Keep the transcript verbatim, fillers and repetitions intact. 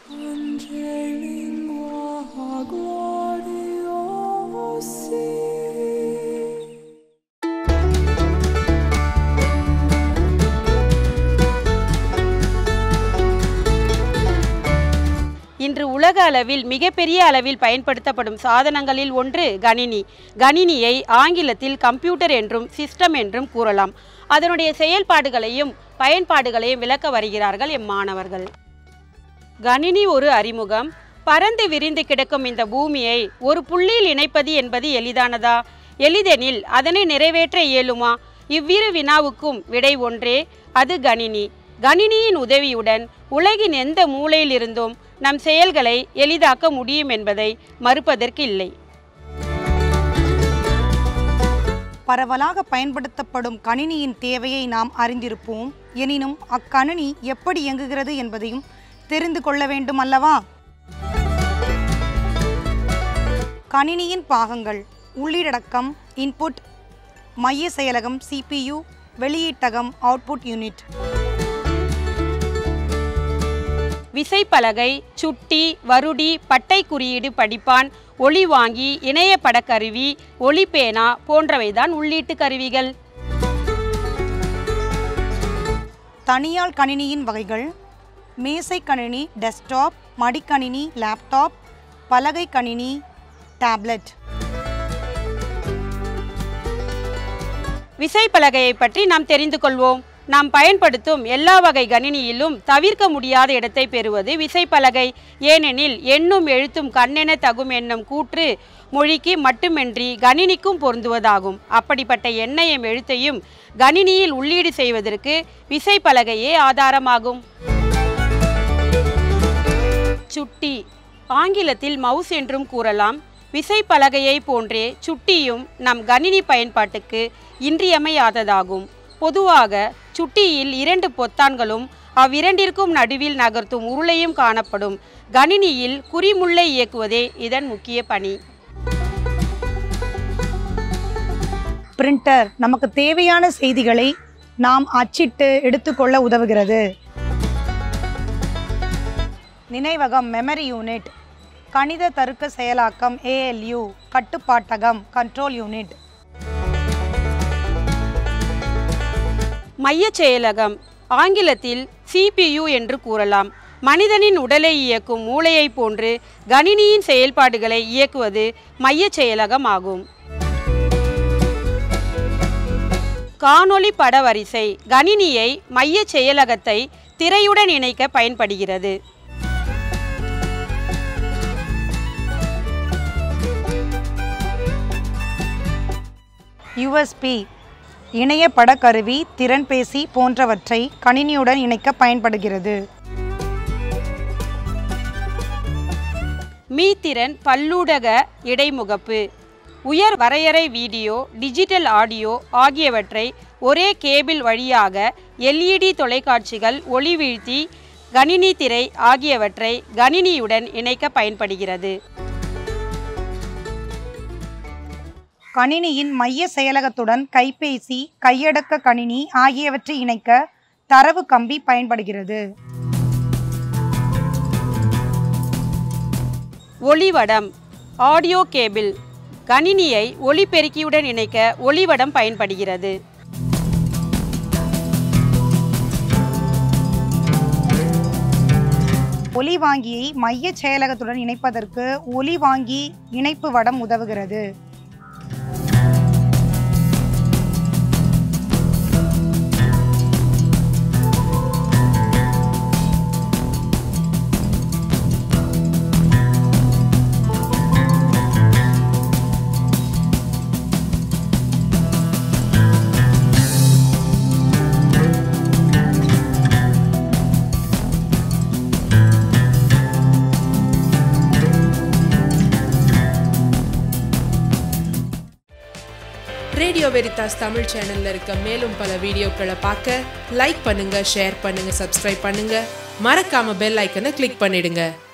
இன்று உலக அளவில் மிகப்பெரிய அளவில் பயன்படுத்தப்படும் சாதனங்களில் ஒன்று கணினி. கணினியை ஆங்கிலத்தில் கம்ப்யூட்டர் என்றும் சிஸ்டம் என்றும் கூறலாம். அதனுடைய செயல்பாடுகளையும் பயன்பாடுகளையும் விளக்க வருகிறார்கள் எம்மாணவர்கள். கணினி ஒரு அறிமுகம். பரந்து விரிந்து கிடக்கும் இந்த பூமியை ஒரு புள்ளியில் இணைப்பது என்பது எளிதானதா? எளிதெனில் அதனை நிறைவேற்ற இயலுமா? இவ்விரு வினாவுக்கும் விடை ஒன்றே, அது கணினி. கணினியின் உதவியுடன் உலகின் எந்த மூலையில் இருந்தும் நம் செயல்களை எளிதாக்க முடியும் என்பதை மறுப்பதற்கு இல்லை. பரவலாக பயன்படுத்தப்படும் கணினியின் தேவையை நாம் அறிந்திருப்போம். எனினும் அக்கணினி எப்படி இயங்குகிறது என்பதையும் தெரிந்து கொள்ள வேண்டும் அல்லவா? கணினியின் பாகங்கள்: உள்ளீடடக்கம் இன்புட், மைய செயலகம் சிபியு, வெளியீட்டகம் அவுட்புட் யூனிட். விசைப்பலகை, சுட்டி, வருடி, பட்டை குறியீடு படிப்பான், ஒளிவாங்கி, இணைய படக்கருவி, ஒளிப்பேனா போன்றவைதான் உள்ளீட்டு கருவிகள். தனியால் கணினியின் வகைகள்: மேசை கணினி டெஸ்க்டாப், மடிக்கணினி லேப்டாப், பலகை கணினி டேப்லெட். விசைப்பலகையை பற்றி நாம் தெரிந்து கொள்வோம். நாம் பயன்படுத்தும் எல்லா வகை கணினியிலும் தவிர்க்க முடியாத இடத்தை பெறுவது விசைப்பலகை. ஏனெனில் எண்ணும் எழுத்தும் கண்ணென தகும் என்னும் கூற்று மொழிக்கு மட்டுமின்றி கணினிக்கும் பொருந்துவதாகும். அப்படிப்பட்ட எண்ணையும் எழுத்தையும் கணினியில் உள்ளீடு செய்வதற்கு விசைப்பலகையே ஆதாரமாகும். சுட்டி, ஆங்கிலத்தில் மவுஸ் என்றும் கூறலாம். விசைப்பலகையை போன்றே சுட்டியும் நம் கணினி பயன்பாட்டுக்கு இன்றியமையாததாகும். பொதுவாக சுட்டியில் இரண்டு பொத்தான்களும் அவ்விரண்டிற்கும் நடுவில் நகர்த்தும் உருளையும் காணப்படும். கணினியில் குறிமுள்ளை இயக்குவதே இதன் முக்கிய பணி. பிரிண்டர் நமக்கு தேவையான செய்திகளை நாம் அச்சிட்டு எடுத்துக்கொள்ள உதவுகிறது. நினைவகம் மெமரி யூனிட், கணித தருக்க செயலாக்கம் ஏஎல்யூ, கட்டுப்பாட்டகம் கண்ட்ரோல் யூனிட். மைய செயலகம், ஆங்கிலத்தில் சிபியு என்று கூறலாம். மனிதனின் உடலை இயக்கும் மூளையை போன்று கணினியின் செயல்பாடுகளை இயக்குவது மைய செயலகம் ஆகும். காணொளி பட வரிசை, கணினியை மைய செயலகத்தை திரையுடன் இணைக்க பயன்படுகிறது. யூஎஸ்பி, இணைய படக்கருவி, திறன்பேசி போன்றவற்றை கணினியுடன் இணைக்க பயன்படுகிறது. மீத்திறன் பல்லூடக இடைமுகப்பு, உயர் வரையறை வீடியோ, டிஜிட்டல் ஆடியோ ஆகியவற்றை ஒரே கேபிள் வழியாக எல்இடி தொலைக்காட்சிகள், ஒளிவீழ்த்தி, கணினி திரை ஆகியவற்றை கணினியுடன் இணைக்க பயன்படுகிறது. கணினியின் மைய செயலகத்துடன் கைபேசி, கையடக்க கணினி ஆகியவற்றை இணைக்க தரவு கம்பி பயன்படுகிறது. ஒளிவடம், ஆடியோ கேபிள், கணினியை ஒளிபெருக்கியுடன் இணைக்க ஒளிவடம் பயன்படுகிறது. ஒளிவாங்கியை மைய செயலகத்துடன் இணைப்பதற்கு ஒளிவாங்கி இணைப்பு வடம் உதவுகிறது. ரேடியோ வெரிதாஸ் தமிழ் சேனல்ல இருக்க மேலும் பல வீடியோக்களை பார்க்க லைக் பண்ணுங்க, ஷேர் பண்ணுங்க, சப்ஸ்கிரைப் பண்ணுங்க, மறக்காம பெல் ஐக்கனை கிளிக் பண்ணிடுங்க.